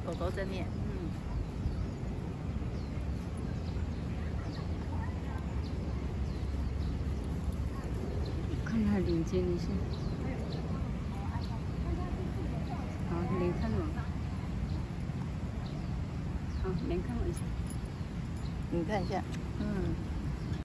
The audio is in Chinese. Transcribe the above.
狗狗正面， 看它领尖一下。好，连看网。好，连看网一下。 你看一下。